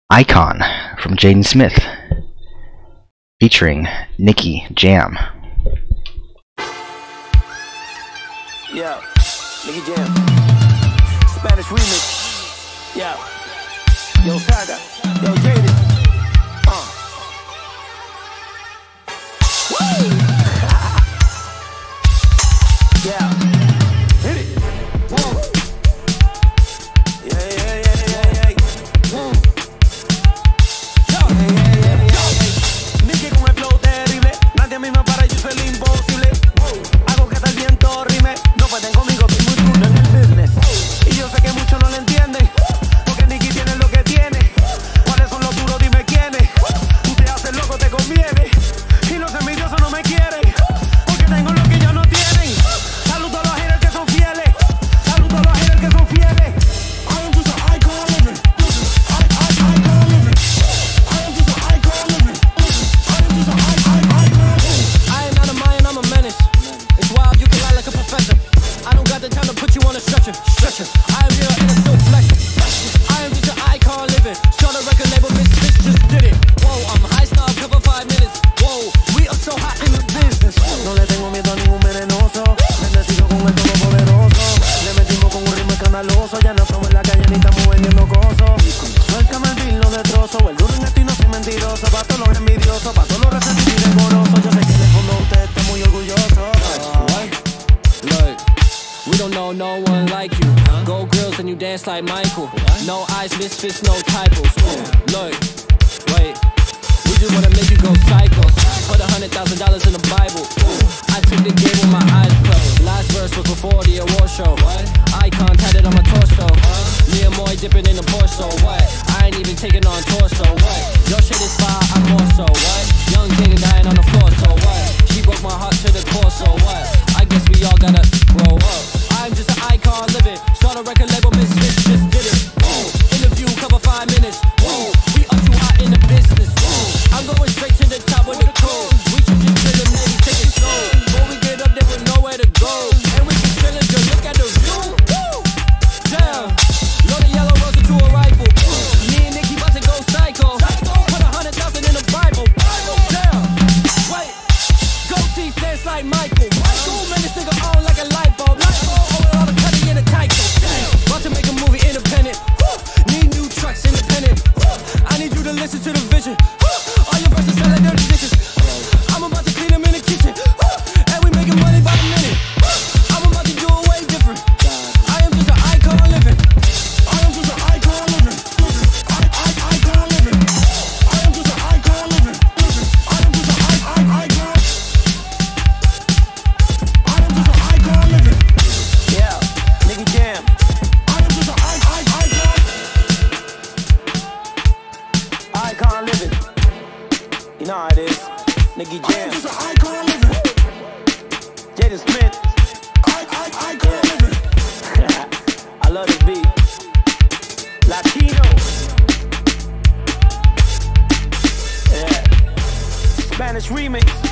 Icon from Jaden Smith, featuring Nicky Jam. Yeah, Nicky Jam. Spanish remix. Yeah. Yo, Saga. Yo, Jaden. Woo! Yeah. Hit it. Whoa. I am here in a silk flesh. I am just an icon living. Start a record label, bitch just did it. Whoa, I'm high snob, cover 5 minutes. Whoa, we are so hot in the business. No le tengo miedo a ningún venenoso. Bendecido con el todopoderoso. Le metimos con un ritmo escandaloso. Ya no estamos en la calle ni estamos vendiendo cosas. Suéltame el bill, lo destrozo. El duro en esto y no soy mentiroso. Pa' todos los envidiosos, pa' todos los resentidos y decorosos. Yo sé que en el fondo usted está muy orgulloso. Look, we don't know no one like you. Gold grills and you dance like Michael. No eyes, misfits, no typos. Look, wait, we just wanna make you go psycho. Put $100,000 in the Bible. I took the game with my eyes closed. Last verse was before the award show. Icon tatted on my torso. Me and Moy dipping in the Porsche. What? I ain't even taking on torso. What? Your shit is fire, I'm more so. What? Young Jaden dying on the floor. So what? She broke my heart to the core. So what? I guess we all gotta grow up. I'm just an icon living. Start a record label, misfits just did it. Interview, cover 5 minutes. We are too hot in the business. I'm going straight to the top with the code. We should just chill and maybe take it slow. Before we get up there with nowhere to go. And we can chill and just look at the view. Damn, load a yellow rose into a rifle. Me and Nicky about to go psycho. Put 100,000 in the Bible. Damn, wait, go teeth dance like Michael. Man, this nigga on like a light bulb. All the cutting in a Tyco. About to make a movie independent. Need new trucks independent. I need you to listen to the vision. All your verses sound like dirty dishes. I'm about to clean them in the kitchen. And we making money by the minute. I'm about to do it way different. I am just an icon living. I am just an icon living. Icon living. I am just an icon living. I am just an icon. I am just an icon living. Yeah, Nicky Jam. I am just an Icon living. You know how it is. Nicky I Jam. am just an icon living. Jaden Smith. Icon living. I love this beat. Latino. Yeah. Spanish remix.